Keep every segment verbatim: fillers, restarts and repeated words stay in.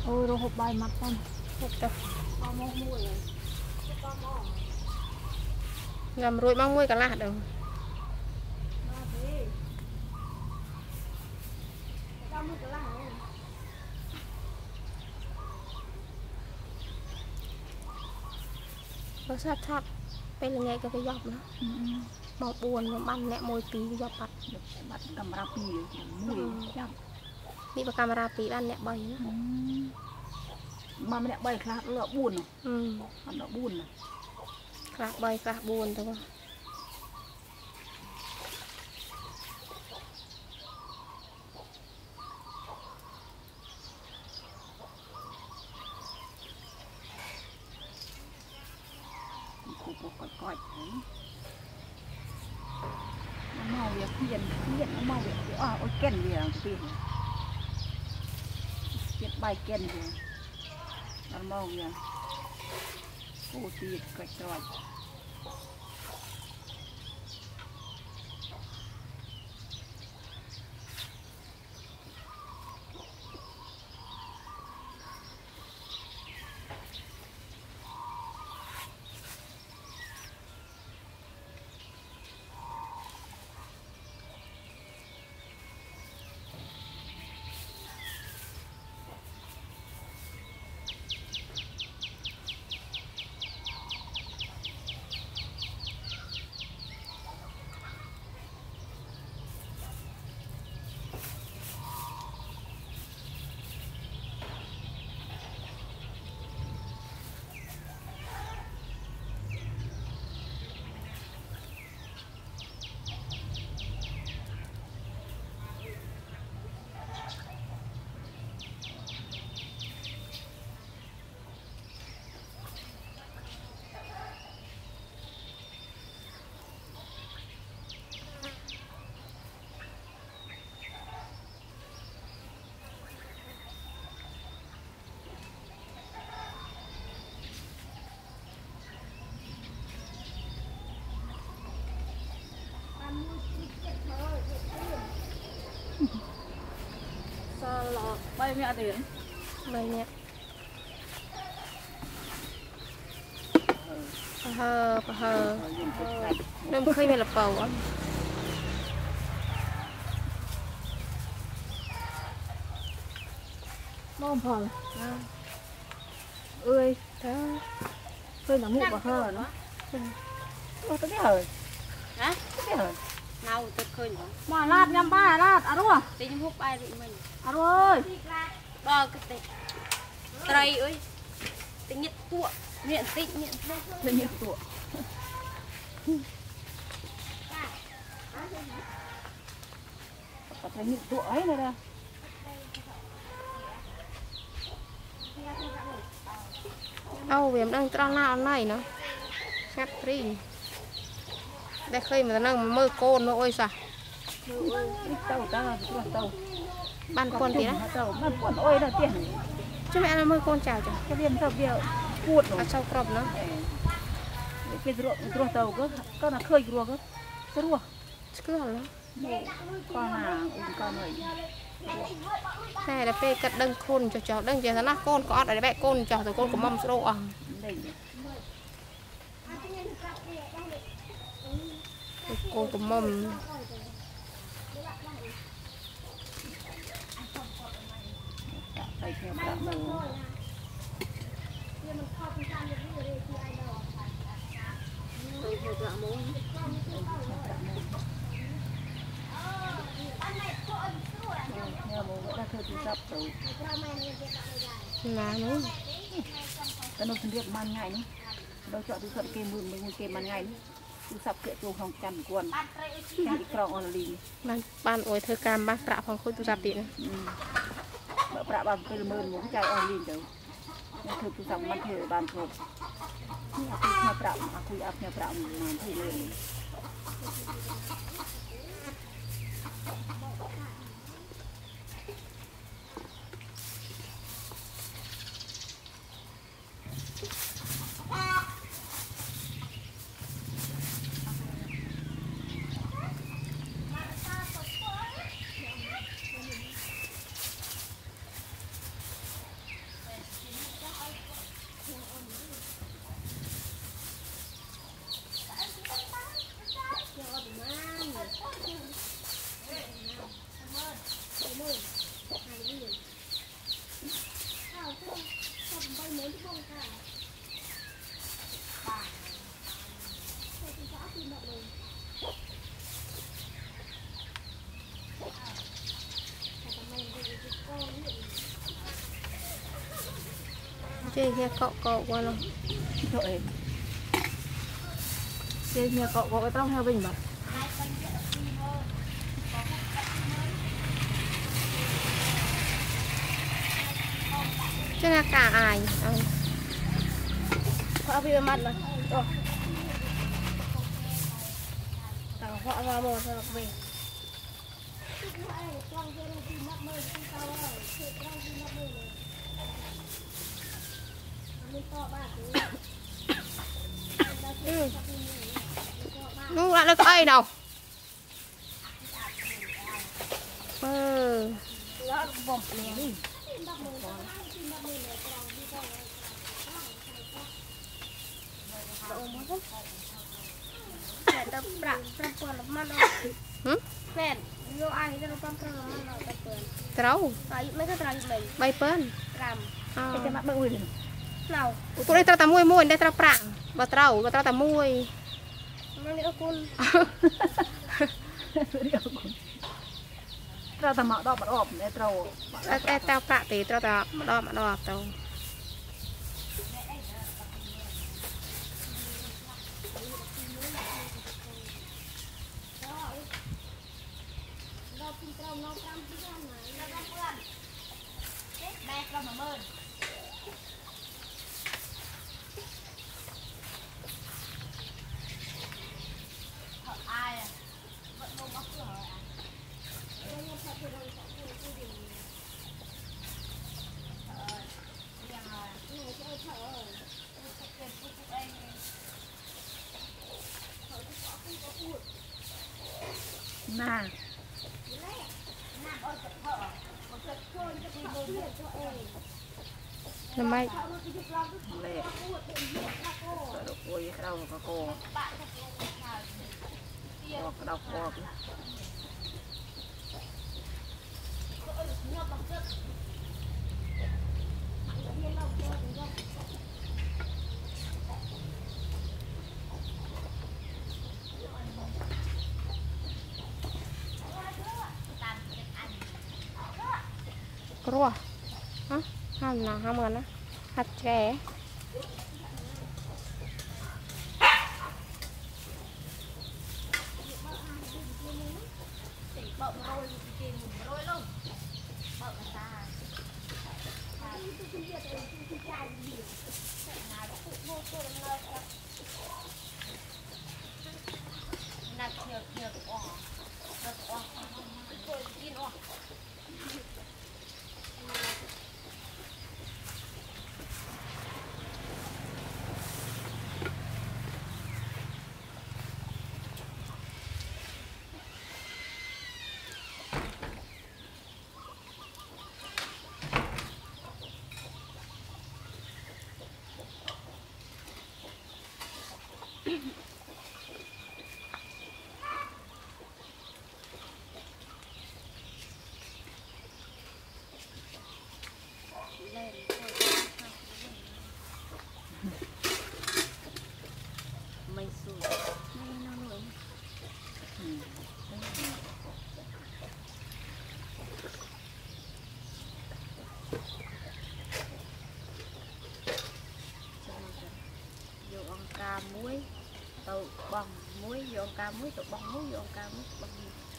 ôi rồi hộp bài mặt con hộp tập con mong mua rồi làm rồi mong mua cả lạt đâu nó sát sát bên là nghe cái cái dọc nữa màu buồn nó bắn nẹ môi tí cái dọc bắt bắt camera pi mùi chắc đi vào camera tí ăn nẹ bay nữa mà mẹ bay khác lọ buồn rồi ừ lọ buồn này khác bay khác buồn thôi coi coi nó màu việc hiền hiền nó màu việc à ôi ken gì à tiền chết bay ken gì nó màu gì cô tiền coi coi bay mẹ tiền bay mẹ hờ hờ đừng khơi mẹ là bầu á mong phở ơi đó khơi nó mụn vào hờ nó ôi tôi biết rồi hả tôi biết rồi nào tôi khơi nữa mà lát nhâm ba lát à đúng không tính hút ai rồi mình à đúng ơi bao cái tệ tây ơi tính nhiệt tuộ miệng tịnh miệng tính nhiệt tuộ có thấy nhiệt tuộ ấy này đây đâu vì em đang tròn nào này nó ngắt đi đây khơi mà nó mơ côn nó ôi sao tàu ta tàu ban con tí đó tàu ban con ôi là tiền chứ mẹ nó mơ con chào chào cái viên tàu kia cuột ở sau cọp nó cái ruộng ruộng tàu có có là khơi ruộng có cái ruộng cứ hả nó con là con này này là phê cắt đăng khôn cho cháu đăng giờ nó con có ở đây bé con cho rồi con của mâm sô à con của mâm tay theo cả mồ tay theo cả mồ theo mồ vẫn đang theo chú sắp rồi là nó cái nồi việc man ngày nữa đâu chọn tôi chọn kê mượn mình kê man ngày nữa tôi sắp kệ tôi không chăn quần chăn đi còng on lì ban ban ôi thơ cam ban trạ phòng khối tôi sắp điện bữa bạ bàn tôi mượn muốn chạy on lì đâu nhưng thưa tôi sắp ban thưa bàn thưa tôi nhà bạ mà tôi áp nhà bạ mà thì lên chơi nghe cọ cọ qua luôn thôi chơi nghe cọ cọ cái tóc heo bình mà chứ là cả ai họ bị mặt rồi họ vào một rồi về ừ. Nó lại là có ai đâu ừ. nó vòng đi tập bạc tập quần mà nó phèn vô ai cái nó con con nó tập quần trâu tại mấy cái trâu mình bay pơn làm cái mắt bự rồi nào cô đây trâu tà mui mui đây trâu prạng bà trâu bà trâu tà mui nó đi con trâu tà mọ đỏ mà đỏ để trâu đây trâu prạng thì trâu tà đỏ mà đỏ trâu nà làm mấy lẹ rồi được quay cái đầu có cô có cái đầu co rùa hả ham nào ham gần á hạt chè mây sùi vô ăn ca muối tàu bằng muối vô ăn ca muối tàu bằng muối vô ăn ca muối bằng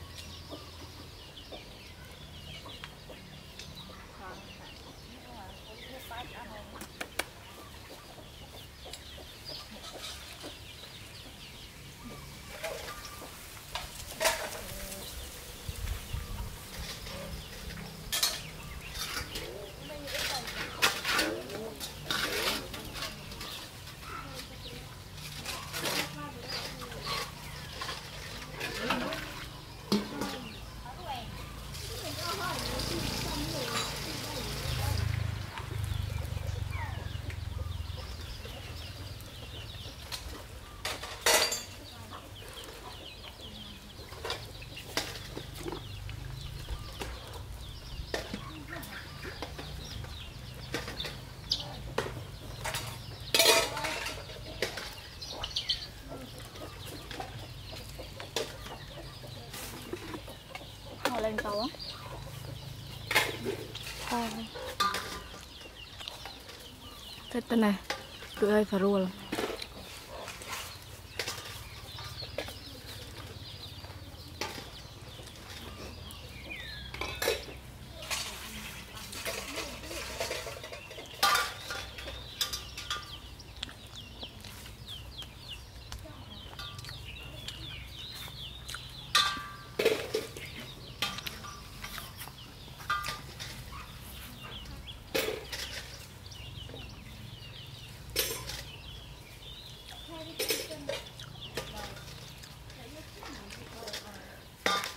lên tàu á à. thế tên này tụi ơi phải rùa